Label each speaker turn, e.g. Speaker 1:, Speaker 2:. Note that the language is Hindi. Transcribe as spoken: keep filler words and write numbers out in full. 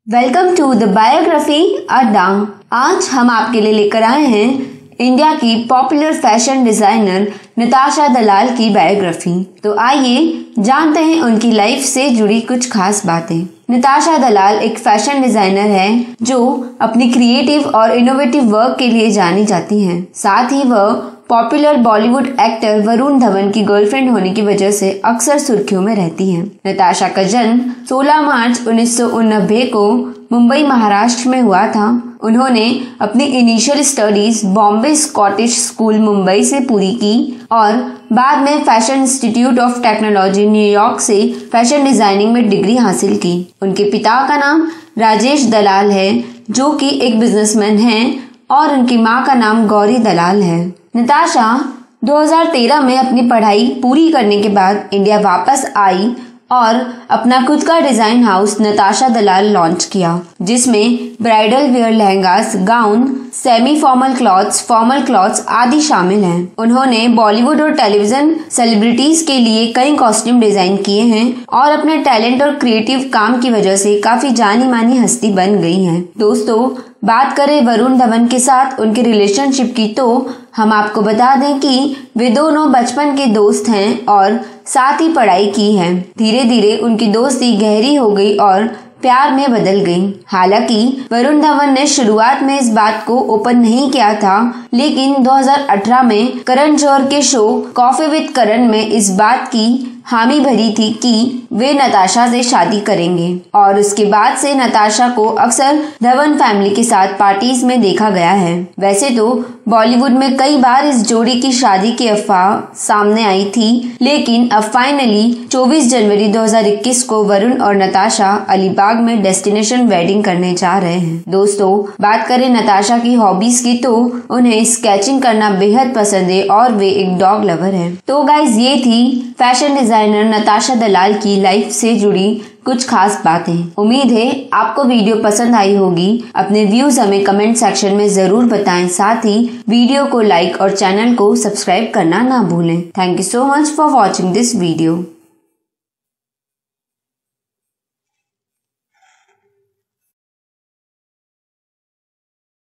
Speaker 1: वेलकम टू द बायोग्राफी अड्डा। आज हम आपके लिए लेकर आए हैं इंडिया की popular fashion designer Natasha Dalal की बायोग्राफी। तो आइए जानते हैं उनकी लाइफ से जुड़ी कुछ खास बातें। नताशा दलाल एक फैशन डिजाइनर है जो अपनी क्रिएटिव और इनोवेटिव वर्क के लिए जानी जाती हैं। साथ ही वह पॉपुलर बॉलीवुड एक्टर वरुण धवन की गर्लफ्रेंड होने की वजह से अक्सर सुर्खियों में रहती हैं। नताशा का जन्म सोलह मार्च उन्नीस सौ उननबे को मुंबई महाराष्ट्र में हुआ था। उन्होंने अपनी initial studies Bombay Scottish school Mumbai से पूरी की और बाद में fashion institute of technology New York से फैशन डिजाइनिंग में डिग्री हासिल की। उनके पिता का नाम राजेश दलाल है जो कि एक बिजनेसमैन हैं और उनकी मां का नाम गौरी दलाल है। नताशा दो हज़ार तेरह में अपनी पढ़ाई पूरी करने के बाद इंडिया वापस आई और अपना खुद का design house Natasha Dalal launch किया, जिसमें bridal wear, lehengas, gown, semi formal clothes, formal clothes आदि शामिल हैं। उन्होंने बॉलीवुड और टेलीविजन सेलिब्रिटीज के लिए कई कॉस्ट्यूम डिजाइन किए हैं और अपने टैलेंट और क्रिएटिव काम की वजह से काफी जानी मानी हस्ती बन गई हैं। दोस्तों, बात करें वरुण धवन के साथ उनके रिलेशनशिप की तो हम आपको बता दें कि वे दोनों बचपन के दोस्त हैं और साथ ही पढ़ाई की है। धीरे धीरे उनकी दोस्ती गहरी हो गई और प्यार में बदल गई। हालांकि वरुण धवन ने शुरुआत में इस बात को ओपन नहीं किया था, लेकिन दो हज़ार अठारह में करण जौहर के शो कॉफी विद करण में इस बात की हामी भरी थी कि वे नताशा से शादी करेंगे और उसके बाद से नताशा को अक्सर धवन फैमिली के साथ पार्टीज में देखा गया है। वैसे तो बॉलीवुड में कई बार इस जोड़ी की शादी की अफवाह सामने आई थी, लेकिन अब फाइनली चौबीस जनवरी दो हज़ार इक्कीस को वरुण और नताशा अलीबाग में डेस्टिनेशन वेडिंग करने जा रहे हैं। दोस्तों, बात करें नताशा की हॉबीज की तो उन्हें स्केचिंग करना बेहद पसंद है और वे एक डॉग लवर है। तो गाइज, ये थी फैशन डिजाइनर नताशा दलाल की लाइफ से जुड़ी कुछ खास बातें। उम्मीद है आपको वीडियो पसंद आई होगी। अपने व्यूज हमें कमेंट सेक्शन में जरूर बताएं। साथ ही वीडियो को लाइक और चैनल को सब्सक्राइब करना ना भूलें। Thank you so much for watching this video.